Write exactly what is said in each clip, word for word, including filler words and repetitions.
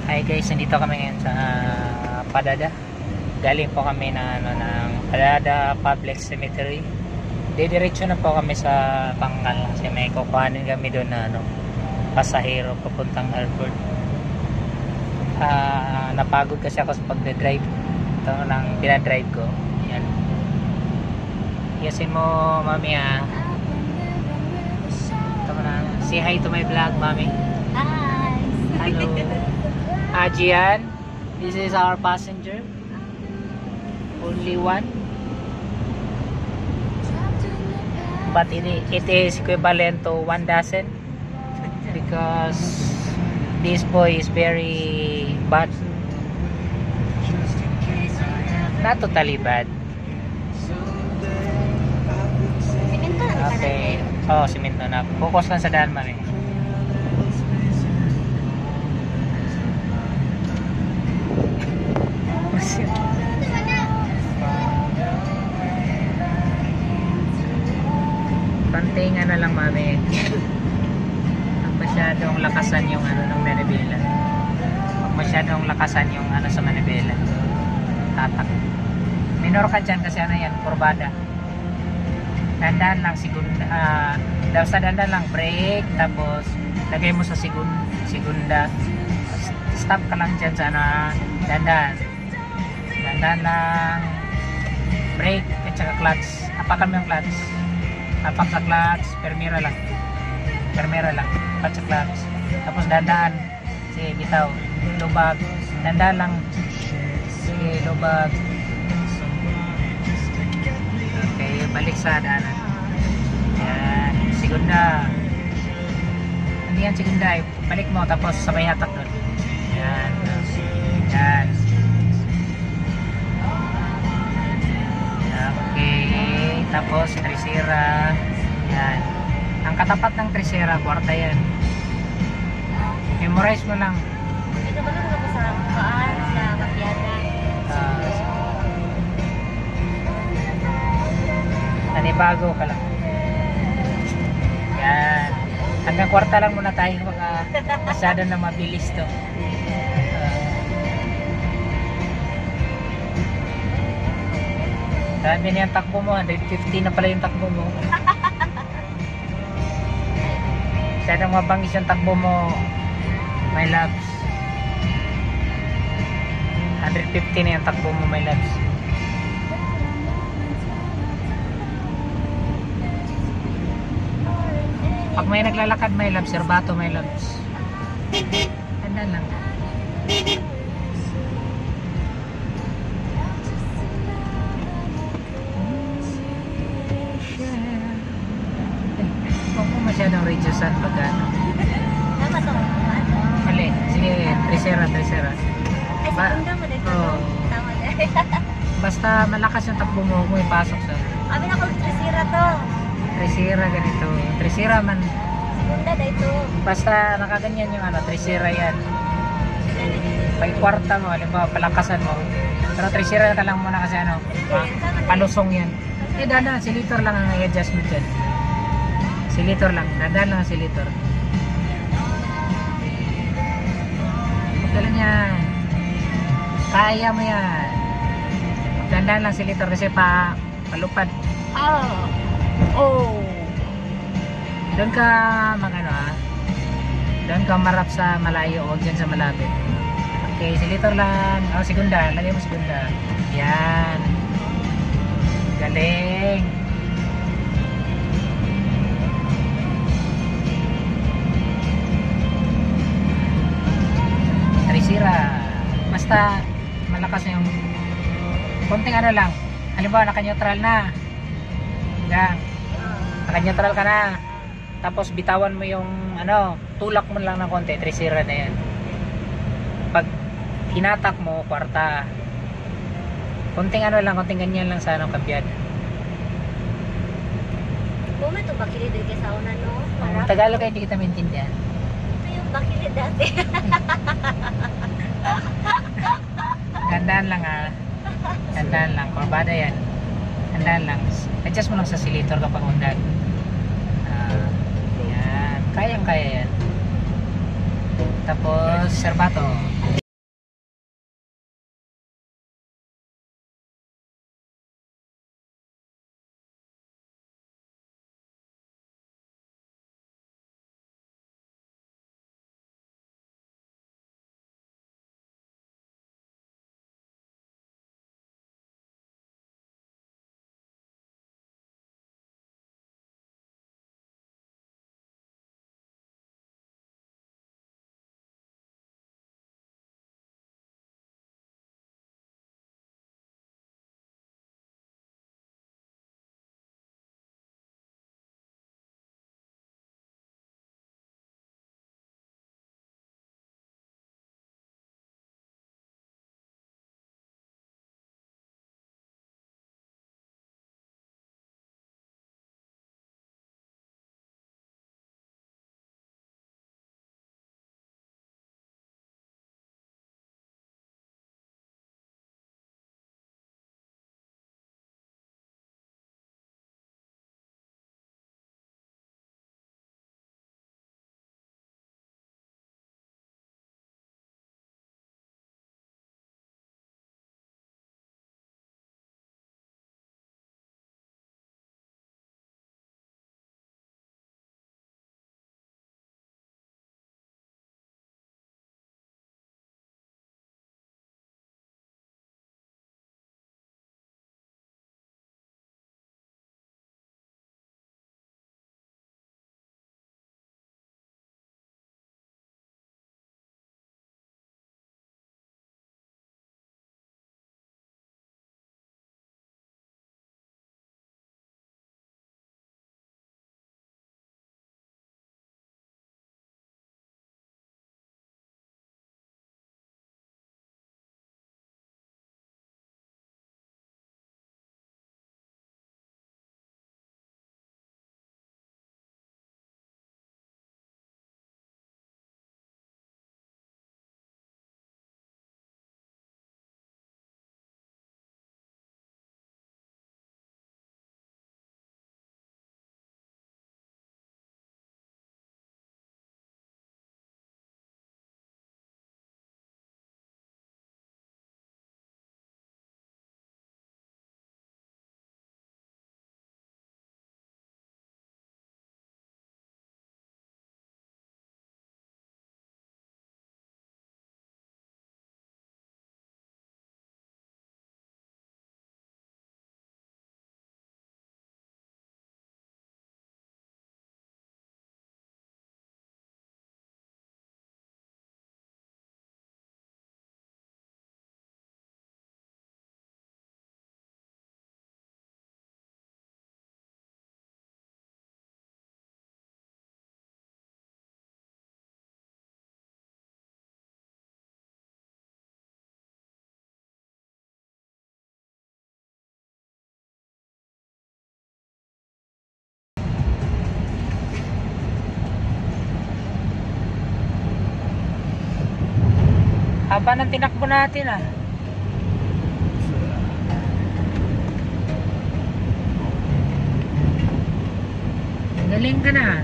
Hi guys, nandito kami ngayon sa Padada. Galing po kami na ano ng Padada Public Cemetery. Didiretso na po kami sa Tangkal kasi may kukuhanin kami doon na ano, pasahero papuntang airport. Uh, napagod kasi ako sa pagdadrive. Ito lang pinadrive ko. Yan. Yasin mo, mami ah. Ito na. Say hi to my vlog, mami. Hi. Hello. Ajian, this is our passenger. Only one. But it, it is equivalent to one dozen because this boy is very bad. Not totally bad. Simento na Okay. Oh, simento na. Focus lang sa daan, mami. Konting ano lang, mami. Huwag masyadong lakasan yung ano ng manibela. Huwag masyadong lakasan yung ano sa manibela. Tatak. Minor ka dyan kasi ano yan, kurbada. Dandan lang segunda. Uh, basta dandan lang brake. Tapos lagay mo sa segunda. segunda. Stop ka lang dyan sa ano. Dandan. Dandan lang brake at saka clutch. Apakan mo yung clutch. Apak sa clutch, permira lang. Permira lang. Clutch sa clutch. Tapos dandaan. Sige, bitaw. Lubag. Dandaan lang. Sige, lubag. Okay, balik sa daanan. Yan. Segunda. Hindi yan segunda. Balik mo, tapos sabay hatak doon. Yan. Yan. Okay. Tapos trisera. Yan. Ang katapat ng trisera, kwarta yan. Memorize mo lang. Ito ba lang ako sa kaan, sa Kapiada? Uh, nanibago ka lang. Yan. Hanggang kwarta lang muna tayo. Mga masyado na mabilis to. Sabi niya ang takbo mo, one fifty na pala yung takbo mo. Masyadong mabangis yung takbo mo, my loves. one fifty na yung takbo mo, my loves. Pag may naglalakad, my loves, serbato, my loves. Tanda lang. Masyadong reducean pag ano. Tama to. Mali. Sige, trisera, trisera. Ay, Ba segunda mo dito. oh. Tama na. Basta malakas yung takbo mo kung ipasok sa Abi na ko trisira to. trisera ganito. Trisera man. Segunda dito. Basta nakaganyan yung ano, trisera yan. Pag kwarta mo, halimbawa palakasan mo. Pero trisera ka lang muna kasi ano, pa palusong yan. Eh, dada, silitor lang ang i-adjustment yan. Silitor lang, dadaan lang ang silitor. Magaling yan. Kaya mo yan. Dandaan lang silitor kasi pa palupad. Oh! Oh! Doon ka mag ano ah. Doon ka marap sa malayo o dyan sa malapit. Okay, silitor lang. Oh, segunda. Lagay mo segunda. Yan. Galing. Trisera. Basta malakas na yung konting ano lang. Halimbawa naka-neutral na. Yan. Naka-neutral ka na. Tapos bitawan mo yung ano, tulak mo lang ng konti, trisera na yan. Pag hinatak mo, kwarta. Konting ano lang, konting ganyan lang sa ano, kabyad. Kung ito bakilid din sa una no? Ang Tagalog ay hindi kita maintindihan. Ito yung bakilid dati. Gandaan lang ah. Gandaan lang. Kurbada yan. Gandaan lang. Adjust mo lang sa silitor kapag undan. Uh, yan. Kayang kaya yan. Tapos serbato. Haba ng tinakbo natin ah. Galing ka na.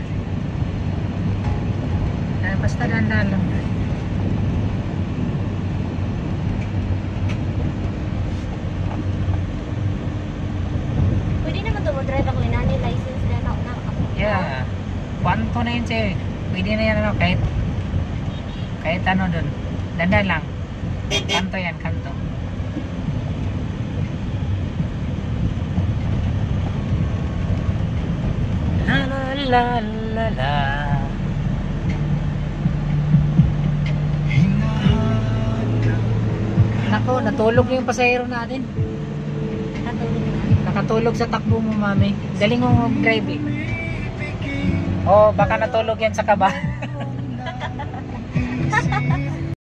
Eh, basta dandan lang. Pwede naman ito mag-drive ako inani license na na na. Yeah. Kwanto na yun siya. Pwede na yan ano, kahit kahit ano dun. Dandan lang. Kanto yan, kanto. La la la la la. Nako, natulog yung pasahero natin. Katulog na. Nakatulog sa takbo mo, mami. Galing mo mag-drive eh. Oh, baka natulog yan sa kaba.